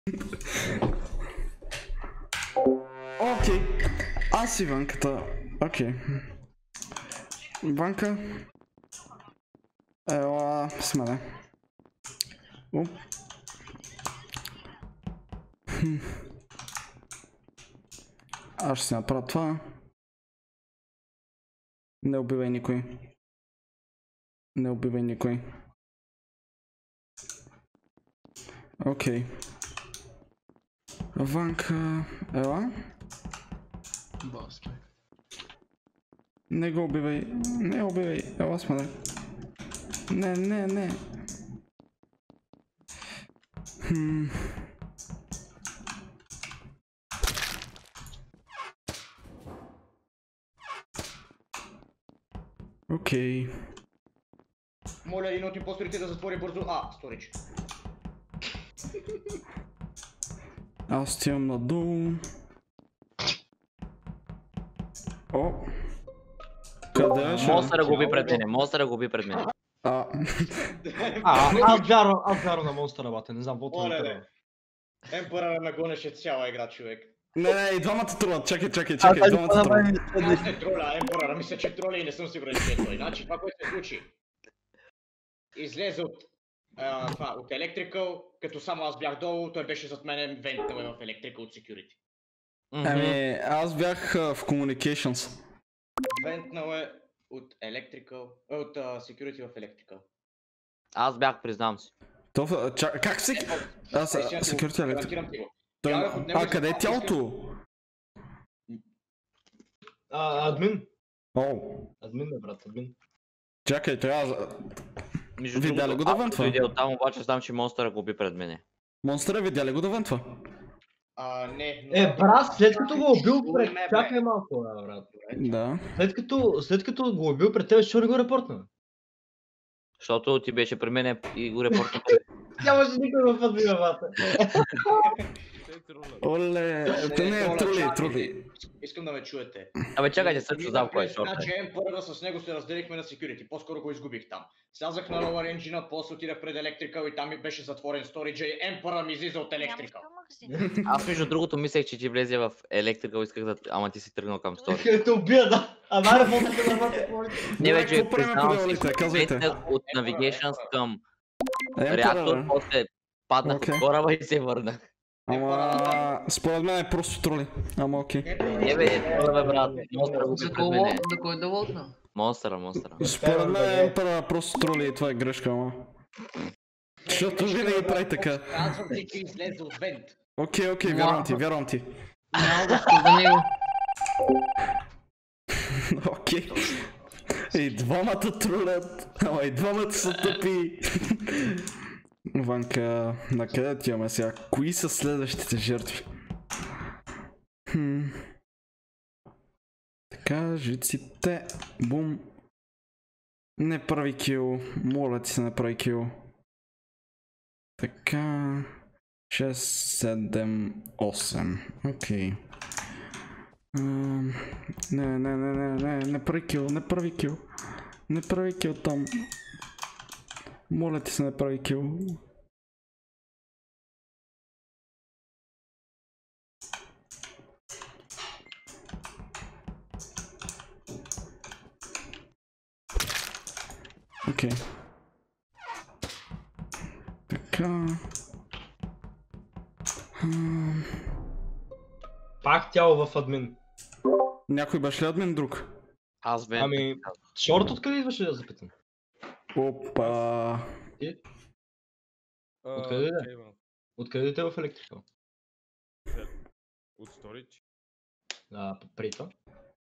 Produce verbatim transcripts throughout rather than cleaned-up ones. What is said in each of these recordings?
Окей. Аз и Ванката. Окей. Ванка. Ела с мене. Оп. Хм. Аз ще си направя това. Не убивай никой. Не убивай никой. Окей. Ванка, ела. Баски. Не го убивай. Не убивай. Ела с мене. Не, не, не. Хм. Окей. Моля един от импосторите да затвори бързо. А, сторич. Аз стигам надолу. О! Къде ще? Монстъра го уби пред мене, монстъра го уби пред мене. А, А, аз вярвам, аз вярвам на монстъра, бате, не знам, какво Оле, това бе. Емпъръра ме гонеше цяла игра, човек. не, не, и двамата тролят. Чакай, чакай, чакай, двамата тролят. Аз не троля, Емпъръра мисля, че троля и не съм сигурен, че е той. Значи това, което се случи. Излезе от, а, това, от Electrical, като само аз бях долу, той беше зад мене вентнал в Electrical от Security. Ами, аз бях а, в Communications. Вентнал е от Electrical, а, от а, Security в Electrical. Аз бях, признавам си. То, а, ча, как се... Аз, Ей, сега ти го- Security Electric. гарантирам ти го. Той... Бягах от него и А, къде е след това тялото? А, админ. О, Админ, бе, брат, админ. чакай, трябва... Между Видя ли другото, го да аз вентва? като дойде оттам, обаче знам, че монстъра го уби пред мене. Монстъра видя ли го да вентва? А, не, но... Е, брат, след като го убил пред... Чуй ме, бе. Чакай малко, бе, брат. Да. След като, след като го убил пред тебе, защо не го репортна? Защото ти беше при мене и го репортна. Нямаше никой в админа, бате. Оле, те не е троли, троли. Искам да ме чуете. Абе чакайте, също знам кой е шорт. Значи Емпъръра с него се разделихме на Security, по-скоро го изгубих там. Слязах на Lower Engine, после отидах пред Electrical и там ми беше затворен сториджа и Емпърър ми излиза от Electrical. Аз между другото мислех, че ти влезе в Electrical, исках да... Ама ти си тръгнал към стори. Исках да те убия, да. А дай репортната на бате. Не Добре, вече, какво правим по признавам си, реалите? Казвайте. вметнах от Navigations към Емпъръра, реактор, бе. после паднах Окей. от кораба и се върнах. Ама, според мен е просто троли. Ама окей. Не бе, това бе брат, монстъра го уби За пред кого? мене. За кой да лотна? Монстъра, монстъра. Според мен Емпъръра просто троли и това е грешка, ама. Защото винаги прави така. Казвам ти, че излезе от вент. Окей, окей, вярвам ти, вярвам ти. Няма да спа за него. Окей. И двамата тролят, ама и двамата са тъпи. Ванка, накъде отиваме сега? Кои са следващите жертви? Хм. Така, жиците. Бум. Не прави кил. Моля ти се, не прави кил. Така. шест, седем, осем. Окей. Ам, Не, не, не, не, не, не прави кил, не прави кил. Не прави кил там. Моля ти се, не прави кил. Окей. Така. Ам, Пак тяло в админ. Някой беше ли админ друг? Аз бе. Ами, шорт откъде идваше да запитам? Опа. Откъде е? Откъде дете в Electrical? От Storage. А, преди това?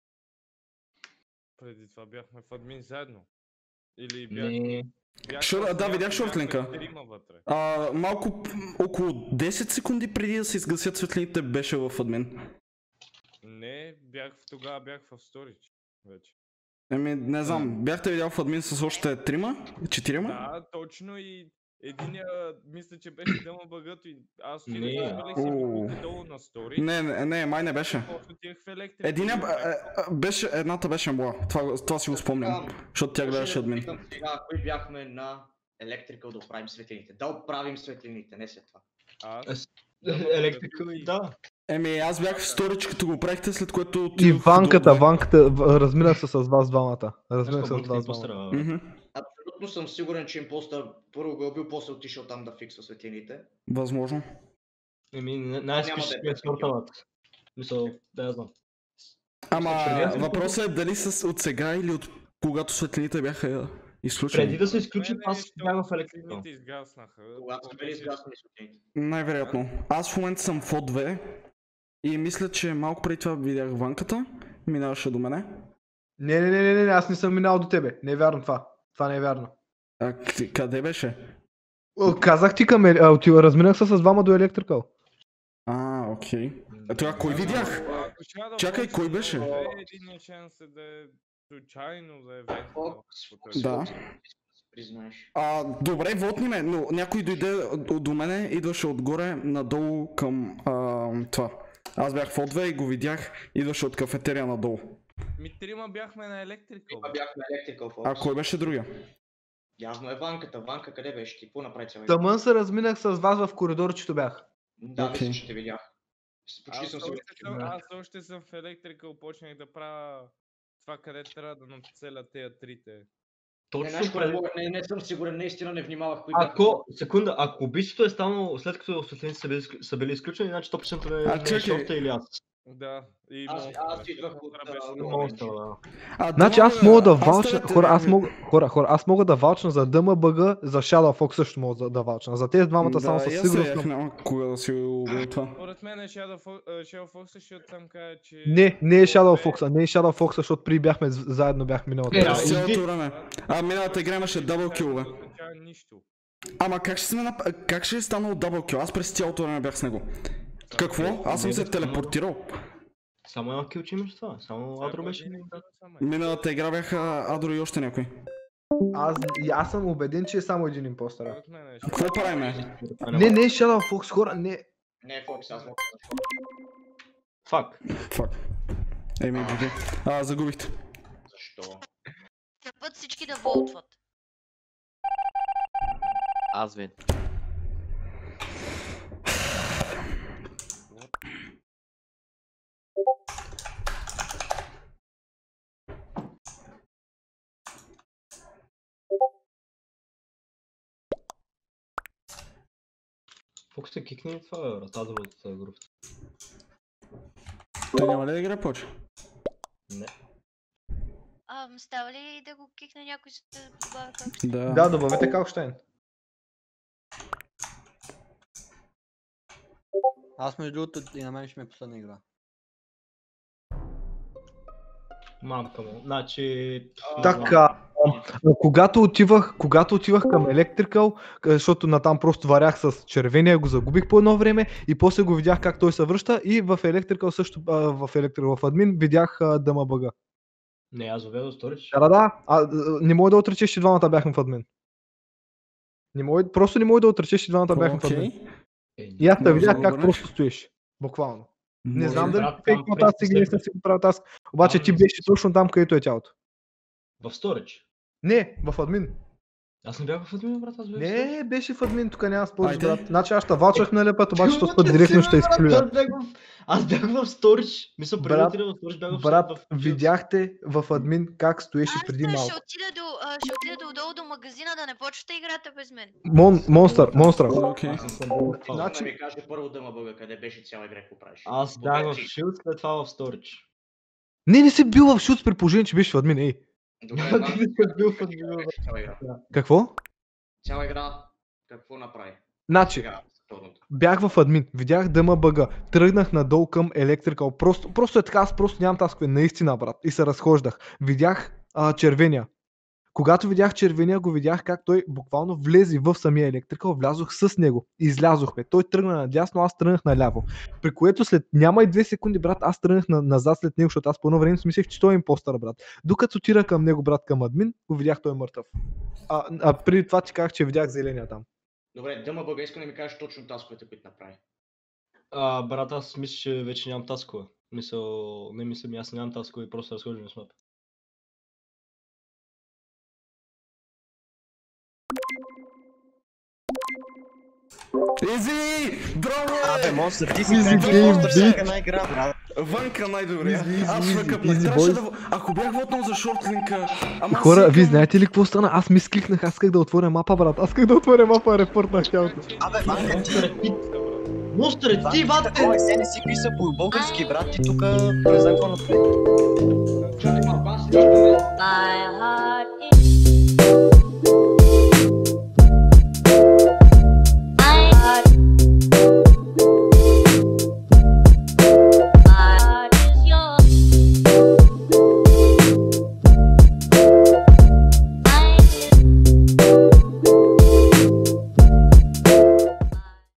Преди това бяхме в админ заедно. Или бях... Не. бях Шор- с да, някой, видях бяхме шортлинка. трима вътре. А, малко, около десет секунди преди да се изгасят светлините беше в админ. Не, бях тогава бях в Storage вече. Еми, не знам, бяхте видял в админ с още трима? Четирима? Да, точно и единия, мисля, че беше дълно бъгато и аз Не. отидах и свалих си Уу. буквите долу на Storage. Не, не, не, май не беше. После отидах в Electrical. Единия и бях- е, е, беше, едната беше мла. Това, това си го спомням, защото тя гледаше админ. Питам сега, кои бяхме на Electrical да оправим светлините. Да оправим светлините, не след това. Аз, Електрика, да. Еми, аз бях в сторич, като го правихте, след което отидох И в ванката, долу. ванката, в- разминах се с вас двамата. Разминах се с Ванката вас двамата. импостъра. Мгм. Абсолютно съм сигурен, че импостър първо го е убил, после отишъл там да фиксва светлините. Възможно. Еми, не- Няма най-скъщи да е е сорталът. Мисъл, да я знам. Ама Преди- въпросът е дали с от сега или от когато светлините бяха изключени. Преди да се изключи, Мене, аз защото бях в електрика. светлините изгаснаха. Когато са били изгаснали светлините. Най-вероятно. Аз в момента съм в О две и мисля, че малко преди това видях ванката, минаваше до мене. Не, не, не, не, не, аз не съм минал до тебе. Не е вярно това. Това не е вярно. А к- къде беше? О, казах ти към... е- А, ти разминах се с двама до електрикал. А, окей. А тогава кой видях? Ако Shadow Чакай, Fox кой е беше? две, Единият шанс е да е случайно за евент. Фокс, Да. Признаеш. А, добре, вотни ме, но някой дойде до- до мене, идваше отгоре, надолу към а, това. Аз бях в О две и го видях, идваше от кафетерия надолу. Ми трима бяхме на електрикал. Това бяхме Electrical А Fox. кой беше другия? Явно е Ванката. Ванка къде беше? Ти какво направи цял Тъмън се разминах с вас в коридорчето бях. Да, Окей. мисля, че те видях. С- Почти Аз съм сигурен, още че съм, видях. аз още съм в електрикал, почнах да правя това, къде трябва да нацеля тези трите. Не, Точно знаеш, кое, преди... мога- не, не съм сигурен, наистина не внимавах кои Ако, секунда, ако убийството е станало след като осветлените са били, изк- са били изключени, значи сто процента не, А, не е чакай. шорта или аз. Да, и Аз- монстъра. аз идвах от, Монстъра а, беше от много Монстър, менше. да. А, Значи аз Дъма- мога да аз валчна, трябва да хора, аз ви- мога, хора, хора, аз мога да валчна за Дъма бъга, за Shadow Fox също мога да, да валчна. За тези двамата само Да, със и аз сигурност. седях, съм- няма кога да си убил това. Според мен е Shadow Fo- а, Shadow Fox, защото там кажа, че... Не, не е Shadow Бе, Fox, не е Shadow Fox, защото преди бяхме з- заедно бях миналата. Е, година. През а, цялото иди. време. А миналата игра имаше дабл килове. Не означава нищо. Ама как ще сме нап... как ще е станал дабл кил? Аз през цялото време бях с него. Какво? Аз съм се телепортирал. Само едно килче имаш това. Само Адро беше. Един игра само е. Миналата игра бяха Адро и още някой. Аз, и аз съм убеден, че е само един импостър. Според мен е Какво правиме? Не, не е Shadow Fox, хора, не. Не е Фокс, аз мога. Фак. Фак. Еми, добре. А, загубихте. Защо? Път всички да волтват. Аз вин. Фокс се кикне това, брат, Адро от тази група. Той няма ли да игра повече? Не. А, става ли да го кикне някой за да добавя как ще? Да. Да, добавете Калштайн. Аз между другото и на мен ще ми е последна игра. Мамка му. Значи... Така, а, когато отивах, когато отивах към Electrical, къ- защото натам просто варях с червения, го загубих по едно време и после го видях как той се връща и в Electrical също, а, в Electrical, в админ видях а, дъма бъга. Не, аз въведох сторич. Да, да, да, а, а, не мога да отречеш, че двамата бяхме в админ. Не мога, просто не мога да отречеш, че двамата бяхме в админ. Окей. Е, И аз те Може видях да как обърнеш? просто стоиш. Буквално. Не Може знам да. дали брат, ти там фейкват през аз или не съм последно- си го правил аз. Обаче Там ти не беше си- точно там, където е тялото. В сторич. Не, в админ. Аз не бях в админ, брат, аз бях в Не, беше в админ, тук няма спориш, Айде. брат. Значи аз ще валчах на лепът, обаче този път директно ще изплюя. Аз бях в... Аз бях в сторич. Мисля, преди да Брат, отида в сторич бях в... Брат, в- видяхте в админ как стоеше Аз преди ще малко. отида до, а, ще отида до долу до магазина да не почвате играта без мен. Мон, монстър, монстър. Окей. Аз съм бил в това. Значи... Значи- Да ми каже първо Дъма Бъга, къде беше цяла игра, какво правиш? Аз бях в Добре, ти. Shield, след това в сторич. Не, не си бил в шут при положение, че беше в админ, ей. Добре, Ти знам, не си бил в админ, къде брат. беше цяла игра. Какво? Цяла игра, какво направи? Значи, Сега, второто. бях в админ, видях дъма бъга, тръгнах надолу към Electrical, просто, просто е така, аз просто нямам таскове, наистина, брат, и се разхождах. Видях а, червения. Когато видях червения, го видях как той буквално влезе в самия Electrical, влязох с него, излязохме. Той тръгна надясно, аз тръгнах наляво. При което след няма и две секунди, брат, аз тръгнах на, назад след него, защото аз по едно време си мислех, че той е импостър, брат. Докато отира към него, брат, към админ, го видях той мъртъв. А, а преди това ти казах, че видях зеления там. Добре, Дъма Бъга, искам да ми кажеш точно тасковете, които направи. А, брат, аз мисля, че вече нямам таскове. Мисъл, не мисля ми, аз нямам таскове и просто разхождам с мапа. Изи! Дроне! Абе, монстър, ти си Easy пет game, монстър, bitch. всяка една игра, брат. Вънка най-добрия. Easy, easy, Аз easy, въкъпнах. easy, Трябваше boys. да... в- Ако бях вотнал за шортлинка... Ама аз Хора, си вие викам- знаете ли какво стана? Аз мискликнах, аз исках да отворя мапа, брат. Аз исках да отворя мапа, репортнах цялото. Абе, Ванка, Монстър, ти... Монстър, ти, ти бате! такова, се не си писа по български, брат, ти тука не знам какво направи. Чакай малко, аз нищо не